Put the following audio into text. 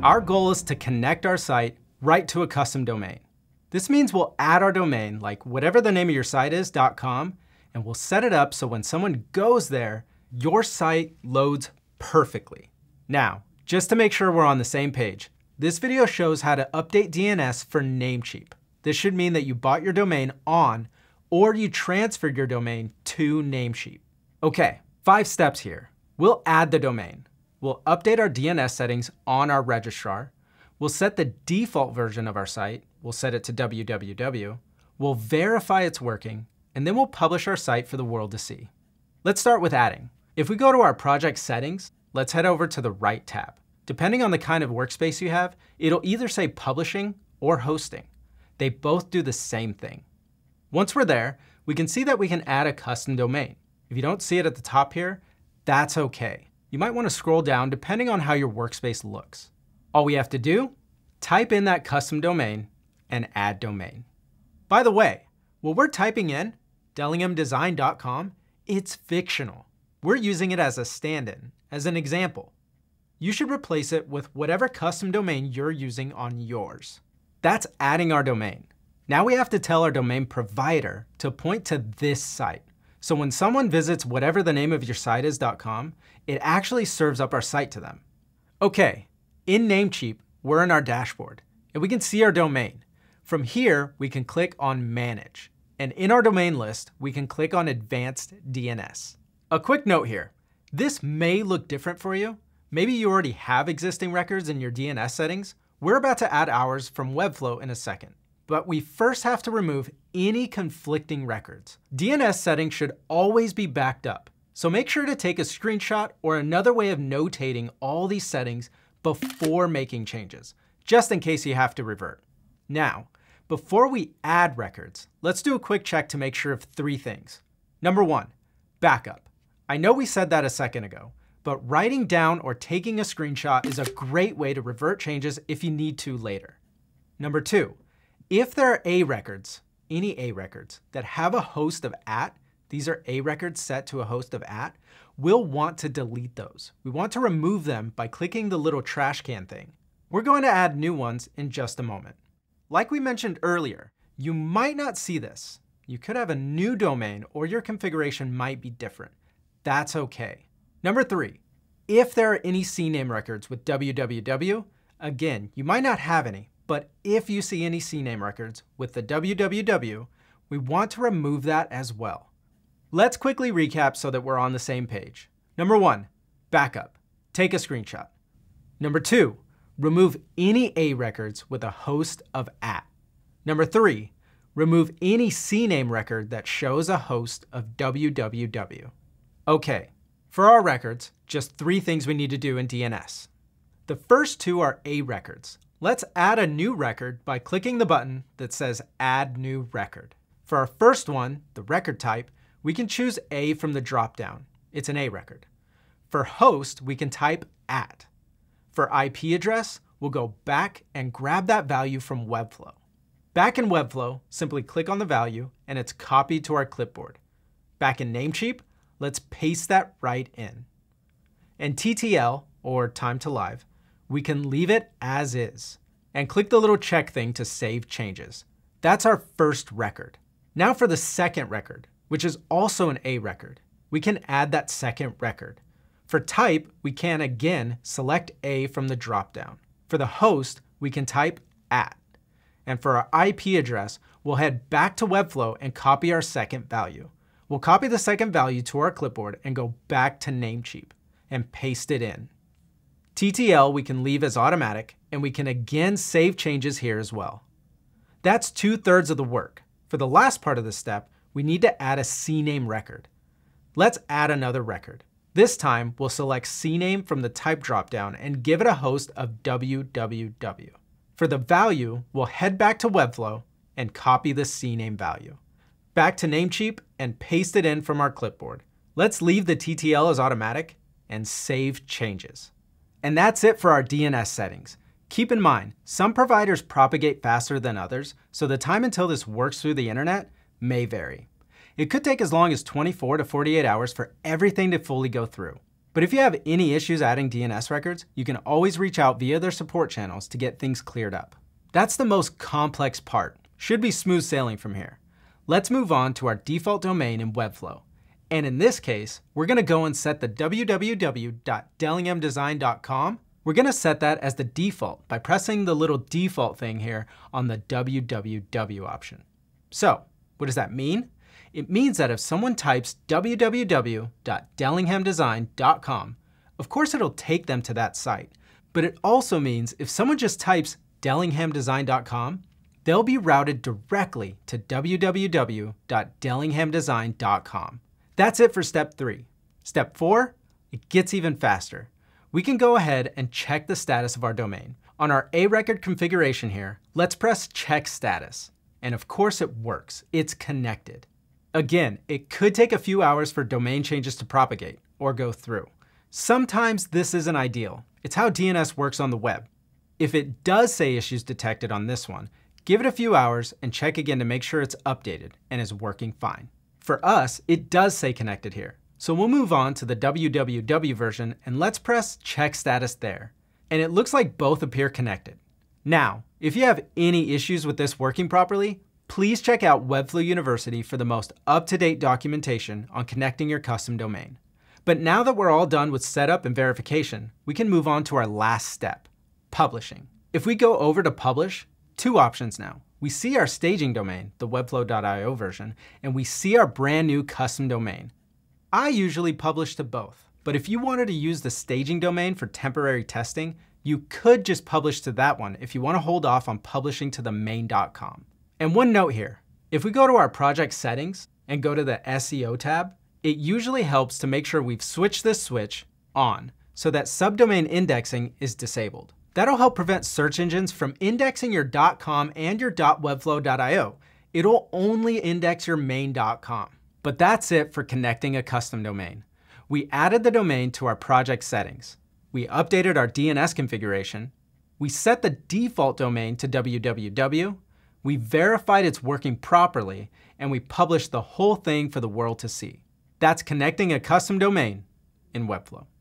Our goal is to connect our site right to a custom domain. This means we'll add our domain, like whatever the name of your site is, .com, and we'll set it up so when someone goes there, your site loads perfectly. Now, just to make sure we're on the same page, this video shows how to update DNS for Namecheap. This should mean that you bought your domain on or you transferred your domain to Namecheap. Okay, 5 steps here. We'll add the domain. We'll update our DNS settings on our registrar. We'll set the default version of our site. We'll set it to www. We'll verify it's working, and then we'll publish our site for the world to see. Let's start with adding. If we go to our project settings, let's head over to the right tab. Depending on the kind of workspace you have, it'll either say publishing or hosting. They both do the same thing. Once we're there, we can see that we can add a custom domain. If you don't see it at the top here, that's okay. You might want to scroll down depending on how your workspace looks. All we have to do, type in that custom domain and add domain. By the way, what we're typing in, dellinghamdesign.com, it's fictional. We're using it as a stand-in, as an example. You should replace it with whatever custom domain you're using on yours. That's adding our domain. Now we have to tell our domain provider to point to this site. So when someone visits whatever the name of your site is .com, it actually serves up our site to them. Okay, in Namecheap, we're in our dashboard, and we can see our domain. From here, we can click on Manage. And in our domain list, we can click on Advanced DNS. A quick note here. This may look different for you. Maybe you already have existing records in your DNS settings. We're about to add ours from Webflow in a second. But we first have to remove any conflicting records. DNS settings should always be backed up. So make sure to take a screenshot or another way of notating all these settings before making changes, just in case you have to revert. Now, before we add records, let's do a quick check to make sure of 3 things. Number 1, backup. I know we said that a second ago, but writing down or taking a screenshot is a great way to revert changes if you need to later. Number 2, if there are A records, any A records that have a host of @ these are A records set to a host of @ we'll want to delete those. We want to remove them by clicking the little trash can thing. We're going to add new ones in just a moment. Like we mentioned earlier, you might not see this. You could have a new domain or your configuration might be different. That's okay. Number 3, if there are any CNAME records with www, again, you might not have any, but if you see any CNAME records with the www, we want to remove that as well. Let's quickly recap so that we're on the same page. Number 1, backup. Take a screenshot. Number 2, remove any A records with a host of @. Number 3, remove any CNAME record that shows a host of www. Okay, for our records, just 3 things we need to do in DNS. The first 2 are A records. Let's add a new record by clicking the button that says Add New Record. For our first one, the record type, we can choose A from the dropdown. It's an A record. For host, we can type @. For IP address, we'll go back and grab that value from Webflow. Back in Webflow, simply click on the value and it's copied to our clipboard. Back in Namecheap, let's paste that right in. And TTL, or time to live, we can leave it as is and click the little check thing to save changes. That's our first record. Now for the second record, which is also an A record, we can add that second record. For type, we can again select A from the dropdown. For the host, we can type @. And for our IP address, we'll head back to Webflow and copy our second value. We'll copy the second value to our clipboard and go back to Namecheap and paste it in. TTL we can leave as automatic, and we can again save changes here as well. That's 2/3 of the work. For the last part of the step, we need to add a CNAME record. Let's add another record. This time, we'll select CNAME from the type dropdown and give it a host of www. For the value, we'll head back to Webflow and copy the CNAME value. Back to Namecheap and paste it in from our clipboard. Let's leave the TTL as automatic and save changes. And that's it for our DNS settings. Keep in mind, some providers propagate faster than others, so the time until this works through the internet may vary. It could take as long as 24 to 48 hours for everything to fully go through. But if you have any issues adding DNS records, you can always reach out via their support channels to get things cleared up. That's the most complex part. Should be smooth sailing from here. Let's move on to our default domain in Webflow. And in this case, we're going to go and set the www.dellinghamdesign.com. We're going to set that as the default by pressing the little default thing here on the www option. So what does that mean? It means that if someone types www.dellinghamdesign.com, of course it'll take them to that site. But it also means if someone just types dellinghamdesign.com, they'll be routed directly to www.dellinghamdesign.com. That's it for step 3. Step 4, it gets even faster. We can go ahead and check the status of our domain. On our A record configuration here, let's press check status. And of course it works, it's connected. Again, it could take a few hours for domain changes to propagate or go through. Sometimes this isn't ideal. It's how DNS works on the web. If it does say issues detected on this one, give it a few hours and check again to make sure it's updated and is working fine. For us, it does say connected here. So we'll move on to the www version and let's press check status there. And it looks like both appear connected. Now, if you have any issues with this working properly, please check out Webflow University for the most up-to-date documentation on connecting your custom domain. But now that we're all done with setup and verification, we can move on to our last step, publishing. If we go over to publish, 2 options now. We see our staging domain, the webflow.io version, and we see our brand new custom domain. I usually publish to both, but if you wanted to use the staging domain for temporary testing, you could just publish to that one if you want to hold off on publishing to the main.com. And one note here, if we go to our project settings and go to the SEO tab, it usually helps to make sure we've switched this switch on so that subdomain indexing is disabled. That'll help prevent search engines from indexing your .com and your .webflow.io. It'll only index your main.com. But that's it for connecting a custom domain. We added the domain to our project settings. We updated our DNS configuration. We set the default domain to www. We verified it's working properly, and we published the whole thing for the world to see. That's connecting a custom domain in Webflow.